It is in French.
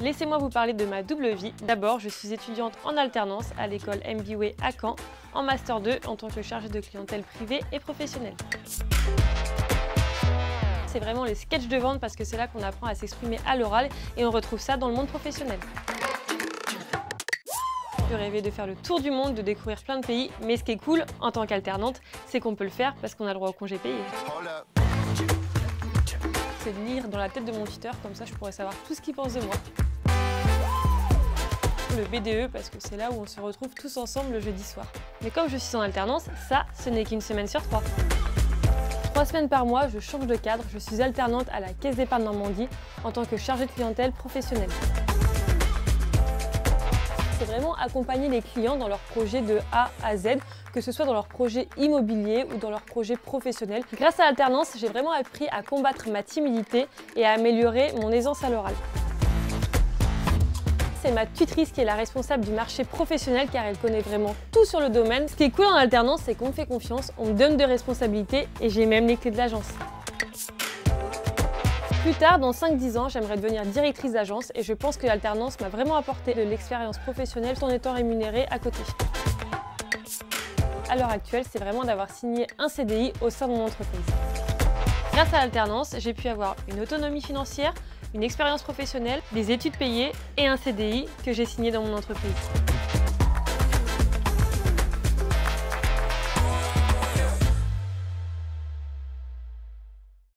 Laissez-moi vous parler de ma double vie. D'abord, je suis étudiante en alternance à l'école MBA à Caen, en Master 2 en tant que chargée de clientèle privée et professionnelle. C'est vraiment les sketchs de vente parce que c'est là qu'on apprend à s'exprimer à l'oral et on retrouve ça dans le monde professionnel. Je rêvais de faire le tour du monde, de découvrir plein de pays, mais ce qui est cool en tant qu'alternante, c'est qu'on peut le faire parce qu'on a le droit au congé payé. C'est de lire dans la tête de mon tuteur, comme ça je pourrais savoir tout ce qu'il pense de moi. Le BDE parce que c'est là où on se retrouve tous ensemble le jeudi soir. Mais comme je suis en alternance, ça, ce n'est qu'une semaine sur 3. 3 semaines par mois, je change de cadre, je suis alternante à la Caisse d'épargne Normandie en tant que chargée de clientèle professionnelle. C'est vraiment accompagner les clients dans leurs projets de A à Z, que ce soit dans leurs projets immobiliers ou dans leurs projets professionnels. Grâce à l'alternance, j'ai vraiment appris à combattre ma timidité et à améliorer mon aisance à l'oral. C'est ma tutrice qui est la responsable du marché professionnel car elle connaît vraiment tout sur le domaine. Ce qui est cool en alternance, c'est qu'on me fait confiance, on me donne des responsabilités et j'ai même les clés de l'agence. Plus tard, dans 5-10 ans, j'aimerais devenir directrice d'agence et je pense que l'alternance m'a vraiment apporté de l'expérience professionnelle tout en étant rémunérée à côté. À l'heure actuelle, c'est vraiment d'avoir signé un CDI au sein de mon entreprise. Grâce à l'alternance, j'ai pu avoir une autonomie financière, une expérience professionnelle, des études payées et un CDI que j'ai signé dans mon entreprise.